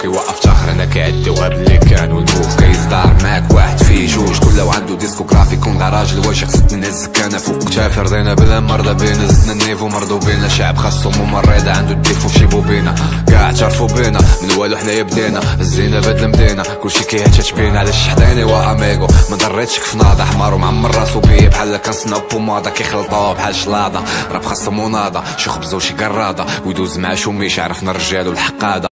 كيوقف شهر انا كيعديوها باللي كان والموف كيصدار معاك واحد فيه جوج كل عنده ديسكوغرافي كون غراج الواش خصك نهز كان فوق كتافي رضينا بلا مرضى بينا زدنا النيفو مرضو بينا شعب خاصو ممرضة عنده الديفو فشي بوبينا كاع تعرفو بينا من والو حنايا بدينا الزينة بهاد المدينة كلشي كيهتش بينا علاش حداني واميغو ما ضريتشك في ناضة حمار ومعمر راسو بيا بحال كنصنعو بوماضة كيخلطوها بحال شلاضة راه بخاصو مناضة شي خبزة وشي كراضة ويدوز مع شوميش عرفنا الرجال والحقادة.